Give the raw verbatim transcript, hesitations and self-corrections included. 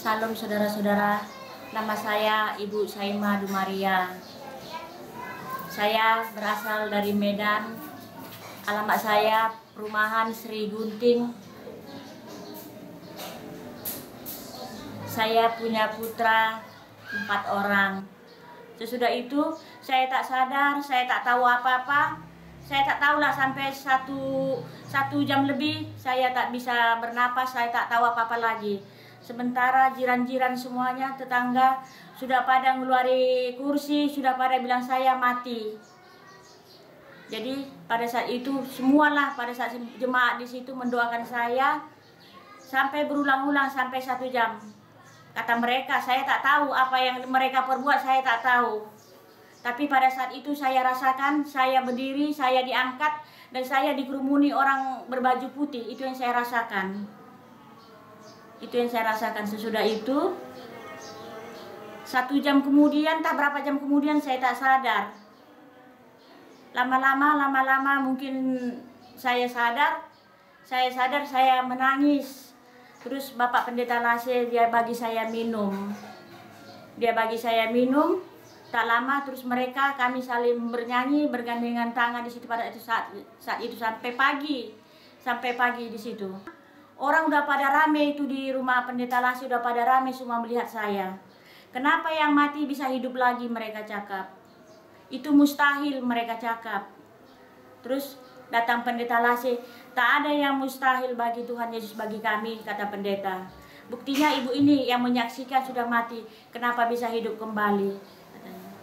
Salam saudara-saudara, nama saya Ibu Saima Dumaria. Saya berasal dari Medan. Alamat saya Perumahan Sri Gunting. Saya punya putra empat orang. Sesudah itu saya tak sadar, saya tak tahu apa-apa. Saya tak tahulah sampai satu, satu jam lebih saya tak bisa bernapas, saya tak tahu apa-apa lagi. Sementara jiran-jiran semuanya, tetangga sudah pada ngeluari kursi, sudah pada bilang saya mati. Jadi pada saat itu semualah, pada saat jemaat di situ mendoakan saya sampai berulang-ulang sampai satu jam. Kata mereka, saya tak tahu apa yang mereka perbuat, saya tak tahu. Tapi pada saat itu saya rasakan, saya berdiri, saya diangkat, dan saya dikerumuni orang berbaju putih. Itu yang saya rasakan. Itu yang saya rasakan. Sesudah itu, satu jam kemudian, tak berapa jam kemudian, saya tak sadar. Lama-lama, lama-lama mungkin saya sadar, saya sadar, saya menangis. Terus Bapak Pendeta Lase, dia bagi saya minum. Dia bagi saya minum. Tak lama terus mereka kami saling bernyanyi, bergandengan tangan di situ pada itu saat saat itu sampai pagi. Sampai pagi di situ. Orang udah pada rame itu di rumah Pendeta Lase, udah pada rame semua melihat saya. Kenapa yang mati bisa hidup lagi, mereka cakap. Itu mustahil, mereka cakap. Terus datang Pendeta Lase, tak ada yang mustahil bagi Tuhan Yesus, bagi kami, kata pendeta. Buktinya ibu ini yang menyaksikan sudah mati, kenapa bisa hidup kembali?